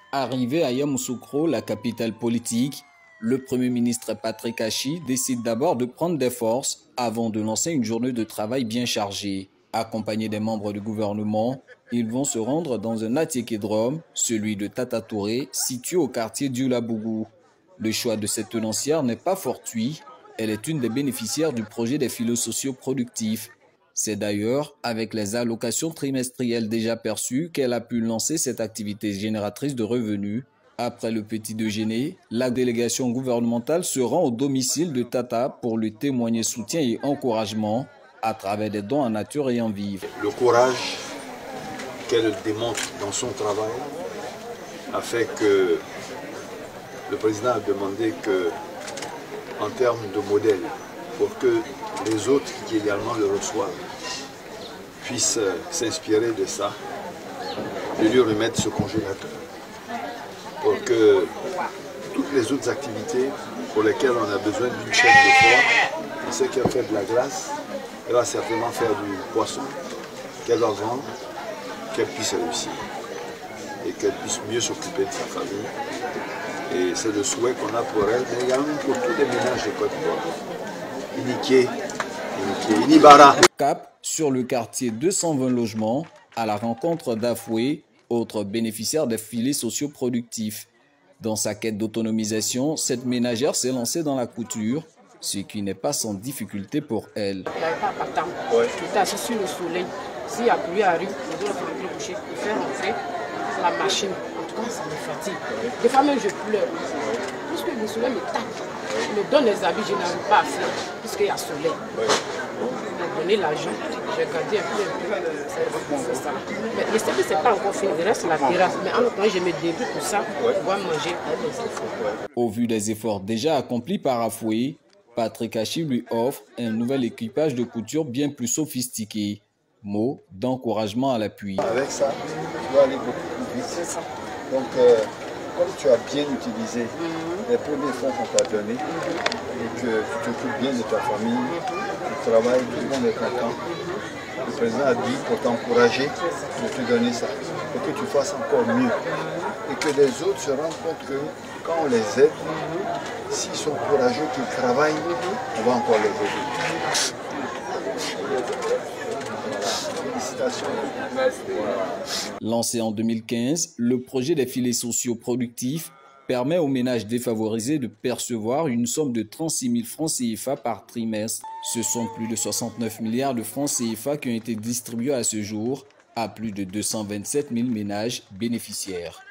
Arrivé à Yamoussoukro, la capitale politique, le Premier ministre Patrick Achi décide d'abord de prendre des forces avant de lancer une journée de travail bien chargée. Accompagnés des membres du gouvernement, ils vont se rendre dans un attiékédrome, celui de Tata Touré, situé au quartier d'Ulabougou. Le choix de cette tenancière n'est pas fortuit, elle est une des bénéficiaires du projet des filets sociaux productifs. C'est d'ailleurs avec les allocations trimestrielles déjà perçues qu'elle a pu lancer cette activité génératrice de revenus. Après le petit déjeuner, la délégation gouvernementale se rend au domicile de Tata pour lui témoigner soutien et encouragement à travers des dons en nature et en vivre. Le courage qu'elle démontre dans son travail a fait que le président a demandé que, en termes de modèle, pour que les autres qui également le reçoivent puissent s'inspirer de ça, de lui remettre ce congélateur pour que toutes les autres activités pour lesquelles on a besoin d'une chaîne de froid, on sait qu'elle fait de la glace, elle va certainement faire du poisson, qu'elle va vendre, qu'elle puisse réussir et qu'elle puisse mieux s'occuper de sa famille. Et c'est le souhait qu'on a pour elle, mais également pour tous les ménages de Côte d'Ivoire. Iniké, Inibara. Cap sur le quartier 220 logements à la rencontre d'Afoué, autre bénéficiaire des filets sociaux productifs. Dans sa quête d'autonomisation, cette ménagère s'est lancée dans la couture, ce qui n'est pas sans difficulté pour elle. Il n'y avait pas partant. J'étais assis sur le soleil. S'il y a pluie à rue, les autres sont entrés coucher pour faire rentrer la machine. En tout cas, ça me fatigue. Des fois même, je pleure. Puisque le soleil me tape. Il me donne les habits, je n'arrive pas à faire, puisqu'il y a soleil. Il m'a donné l'argent, j'ai gardé un peu, c'est ça. Mais le service n'est pas encore fini, il reste la terrasse. Mais en même temps, je me débrouille pour ça, pour pouvoir manger avec les enfants. Au vu des efforts déjà accomplis par Afoué, Patrick Achi lui offre un nouvel équipage de couture bien plus sophistiqué. Mot d'encouragement à l'appui. Avec ça, tu vas aller beaucoup plus vite. Donc, comme tu as bien utilisé les premiers fonds qu'on t'a donnés et que tu t'occupes bien de ta famille, tu travailles, tout le monde est content. Le président a dit pour t'encourager de te donner ça et que tu fasses encore mieux. Et que les autres se rendent compte que quand on les aide, s'ils sont courageux, qu'ils travaillent, on va encore les aider. Félicitations. Lancé en 2015, le projet des filets sociaux productifs permet aux ménages défavorisés de percevoir une somme de 36 000 francs CFA par trimestre. Ce sont plus de 69 milliards de francs CFA qui ont été distribués à ce jour à plus de 227 000 ménages bénéficiaires.